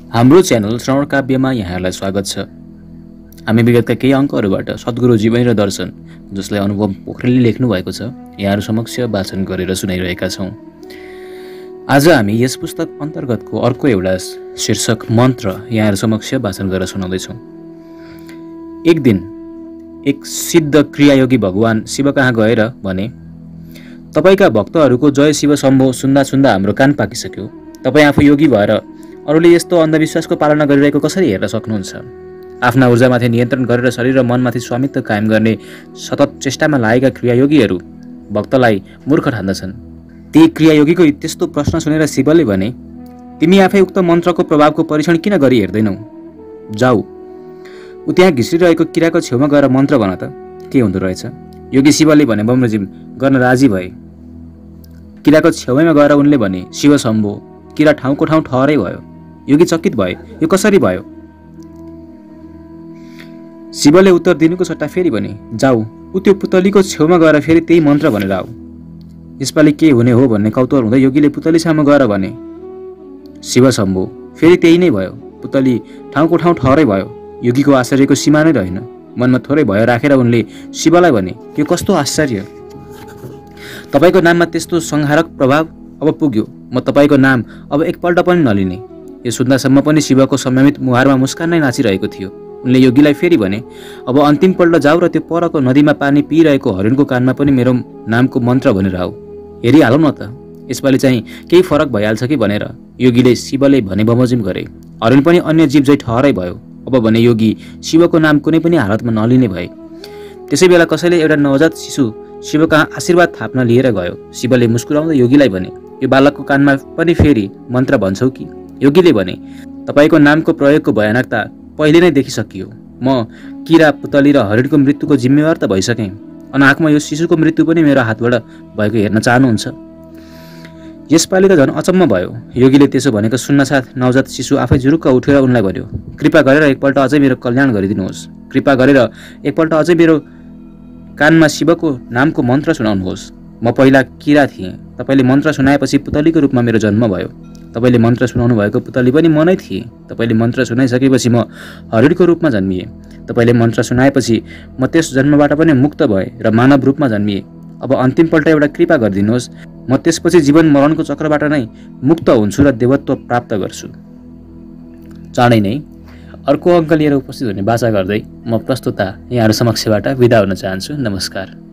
हाम्रो च्यानल श्रवण काव्यमा यहाँहरूलाई स्वागत छ। हामी विगतका केही अङ्कहरूबाट सद्गुरु जीवन र दर्शन जसलाई अनुभव पोखरेलले लेख्नु भएको छ यहाँहरू समक्ष वाचन गरेर सुनाइरहेका छौँ। आज हामी यस पुस्तक अन्तर्गतको अर्को एउटा शीर्षक मन्त्र यहाँहरू समक्ष वाचन गरेर सुनाउँदैछौँ। एक दिन एक सिद्ध क्रियायोगी भगवान शिव कहाँ गएर भने, तपाईका भक्तहरूको जय शिव शम्भो सुन्दा सुन्दा हाम्रो कान पाकिसक्यो। तपाईँ आफू योगी भएर अरूले यस्तो अन्धविश्वासको पालना गरिरहेको कसरी हेर्न सक्नुहुन्छ? आफ्ना ऊर्जामाथि नियन्त्रण गरेर शरीर र मनमाथि स्वामित्व कायम गर्ने सतत चेष्टामा लागेका क्रियायोगीहरू भक्तलाई मूर्ख ठान्दछन्। ती क्रियायोगीको त्यस्तो प्रश्न सुनेर शिवले भने, तिमी आफै उक्त मन्त्रको प्रभावको परीक्षण किन गरी हेर्दैनौ? जाऊ, ऊ त्यहाँ घिसिरहेको किराको छेउमा गएर मन्त्र भन त के हुँदो रहेछ। योगी शिवले भने बमोजिम गर्न राजी भए। किराको छेउमा गएर उनले भने, शिव शम्भो। किरा ठाउँको ठाउँ ठहरै भयो। योगी चकित भए, यो कसरी भयो? शिवले उत्तर दिनुको सट्टा फेरि भने, जाऊ, ऊ त्यो पुतलीको छेउमा गएर फेरि त्यही मन्त्र भनेर आऊ। यसपालि के हुने हो भन्ने कौतूहल हुँदै योगीले पुतलीसम्म गएर भने, शिव शम्भो। फेरि त्यही नै भयो। पुतली ठाउँको ठाउँ ठहरै भयो। योगीको आश्चर्यको सीमा नै रहेन। मनमा थोरै भय राखेर उनले शिवलाई भने, यो कस्तो आश्चर्य! तपाईँको नाममा त्यस्तो संहारक प्रभाव अब पुग्यो। म तपाईँको नाम अब एकपल्ट पनि नलिने। यो सुन्दासम्म पनि शिवको संयमित मुहारमा मुस्कान नै नाचिरहेको थियो। उनले योगीलाई फेरि भने, अब अन्तिमपल्ट जाऊ र त्यो परको नदीमा पानी पिइरहेको हरिणको कानमा पनि मेरो नामको मन्त्र भनेर आऊ। हेरिहालौँ न त, यसपालि चाहिँ केही फरक भइहाल्छ कि भनेर योगीले शिवले भने बमोजिम गरे। हरिण पनि अन्य जीव झै ठहरै भयो। अब भने योगी शिवको नाम कुनै पनि हालतमा नलिने भए। त्यसै बेला कसैले एउटा नवजात शिशु शिव कहाँ आशीर्वाद थाप्न लिएर गयो। शिवले मुस्कुराउँदै योगीलाई भने, यो बालकको कानमा पनि फेरि मन्त्र भन्छौ कि? योगीले भने, तपाईँको नामको प्रयोगको भयानकता पहिले नै देखिसकियो। म किरा, पुतली र हरिणको मृत्युको जिम्मेवार त भइसकेँ। अनाहकमा यो शिशुको मृत्यु पनि मेरो हातबाट भएको हेर्न चाहनुहुन्छ? यसपालि त झन् अचम्म भयो। योगीले त्यसो भनेको सुन्नसाथ नवजात शिशु आफै जुरुक्क उठेर उनलाई भन्यो, कृपा गरेर एकपल्ट अझै मेरो कल्याण गरिदिनुहोस्। कृपा गरेर एकपल्ट अझै मेरो कानमा शिवको नामको मन्त्र सुनाउनुहोस्। म पहिला किरा थिएँ। तपाईँले मन्त्र सुनाएपछि पुतलीको रूपमा मेरो जन्म भयो। तपाईँले मन्त्र सुनाउनु भएको पुतली पनि म नै थिएँ। तपाईँले मन्त्र सुनाइसकेपछि म हरिणको रूपमा जन्मिएँ। तपाईँले मन्त्र सुनाएपछि म त्यस जन्मबाट पनि मुक्त भएँ र मानव रूपमा जन्मिएँ। अब अन्तिमपल्ट एउटा कृपा गरिदिनुहोस्। म त्यसपछि जीवन मरणको चक्रबाट नै मुक्त हुन्छु र देवत्व प्राप्त गर्छु। चाँडै नै अर्को अङ्क लिएर उपस्थित हुने बाचा गर्दै म प्रस्तुता यहाँहरू समक्षबाट बिदा हुन चाहन्छु। नमस्कार।